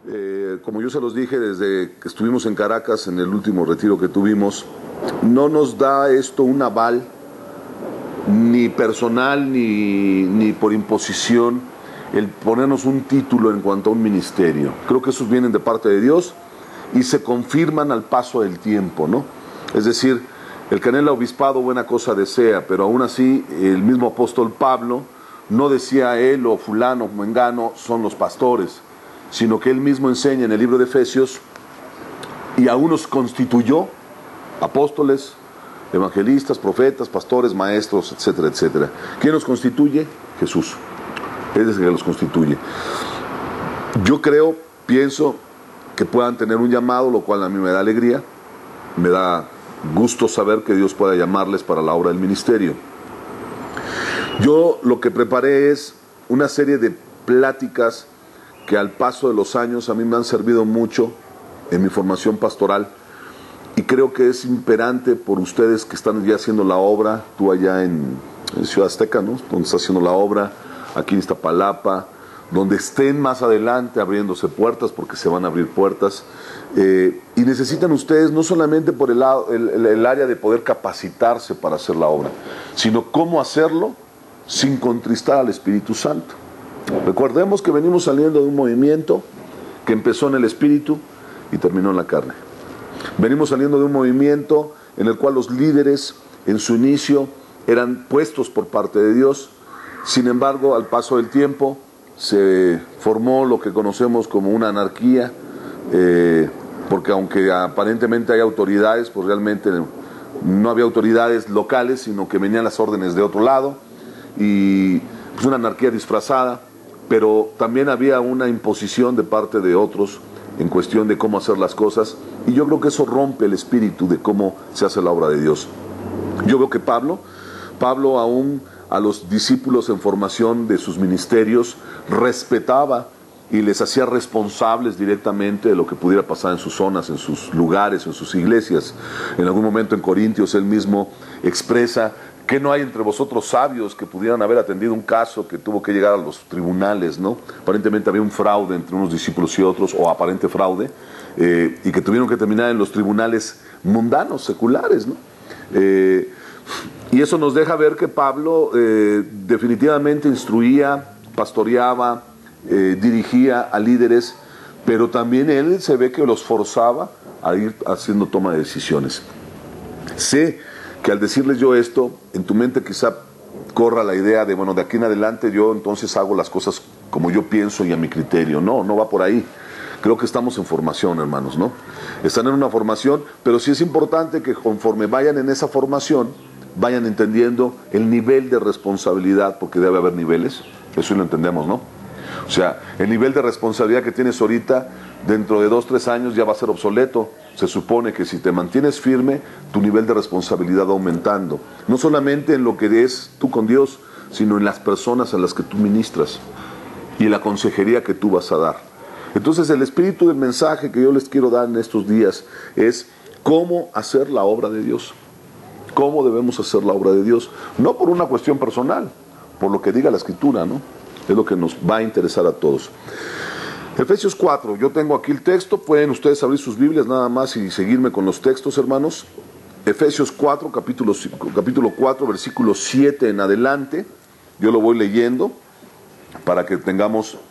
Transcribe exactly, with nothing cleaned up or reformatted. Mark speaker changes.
Speaker 1: Eh, como yo se los dije desde que estuvimos en Caracas en el último retiro que tuvimos, no nos da esto un aval ni personal ni, ni por imposición el ponernos un título en cuanto a un ministerio. Creo que esos vienen de parte de Dios y se confirman al paso del tiempo, ¿no? Es decir, el que anhela obispado buena cosa desea, pero aún así el mismo apóstol Pablo no decía él o fulano o mengano son los pastores, sino que él mismo enseña en el libro de Efesios, y a unos constituyó apóstoles, evangelistas, profetas, pastores, maestros, etcétera, etcétera. ¿Quién los constituye? Jesús. Él es el que los constituye. Yo creo, pienso que puedan tener un llamado, lo cual a mí me da alegría, me da gusto saber que Dios pueda llamarles para la obra del ministerio. Yo lo que preparé es una serie de pláticas que al paso de los años a mí me han servido mucho en mi formación pastoral, y creo que es imperante por ustedes que están ya haciendo la obra, tú allá en, en Ciudad Azteca, ¿no?, donde está haciendo la obra, aquí en Iztapalapa, donde estén más adelante abriéndose puertas, porque se van a abrir puertas, eh, y necesitan ustedes no solamente por el, el, el área de poder capacitarse para hacer la obra, sino cómo hacerlo sin contristar al Espíritu Santo. Recordemos que venimos saliendo de un movimiento que empezó en el Espíritu y terminó en la carne. Venimos saliendo de un movimiento en el cual los líderes en su inicio eran puestos por parte de Dios. Sin embargo, al paso del tiempo se formó lo que conocemos como una anarquía, eh, porque aunque aparentemente hay autoridades, pues realmente no había autoridades locales, sino que venían las órdenes de otro lado, y pues una anarquía disfrazada, pero también había una imposición de parte de otros en cuestión de cómo hacer las cosas, y yo creo que eso rompe el espíritu de cómo se hace la obra de Dios. Yo veo que Pablo, Pablo aún a los discípulos en formación de sus ministerios respetaba y les hacía responsables directamente de lo que pudiera pasar en sus zonas, en sus lugares, en sus iglesias. En algún momento en Corintios él mismo expresa que no hay entre vosotros sabios que pudieran haber atendido un caso que tuvo que llegar a los tribunales, ¿no? Aparentemente había un fraude entre unos discípulos y otros, o aparente fraude, eh, y que tuvieron que terminar en los tribunales mundanos, seculares, ¿no? Eh, y eso nos deja ver que Pablo eh, definitivamente instruía, pastoreaba, eh, dirigía a líderes, pero también él se ve que los forzaba a ir haciendo toma de decisiones. Sé que al decirles yo esto, en tu mente quizá corra la idea de, bueno, de aquí en adelante yo entonces hago las cosas como yo pienso y a mi criterio. No, no va por ahí. Creo que estamos en formación, hermanos, ¿no? Están en una formación, pero sí es importante que conforme vayan en esa formación, vayan entendiendo el nivel de responsabilidad, porque debe haber niveles, eso lo entendemos, ¿no? O sea, el nivel de responsabilidad que tienes ahorita, dentro de dos, tres años ya va a ser obsoleto. Se supone que si te mantienes firme, tu nivel de responsabilidad va aumentando. No solamente en lo que es tú con Dios, sino en las personas a las que tú ministras y en la consejería que tú vas a dar. Entonces el espíritu del mensaje que yo les quiero dar en estos días es cómo hacer la obra de Dios. Cómo debemos hacer la obra de Dios. No por una cuestión personal, por lo que diga la Escritura, ¿no? Es lo que nos va a interesar a todos. Efesios cuatro, yo tengo aquí el texto, pueden ustedes abrir sus Biblias nada más y seguirme con los textos, hermanos. Efesios cuatro, capítulo, capítulo cuatro, versículo siete en adelante, yo lo voy leyendo para que tengamos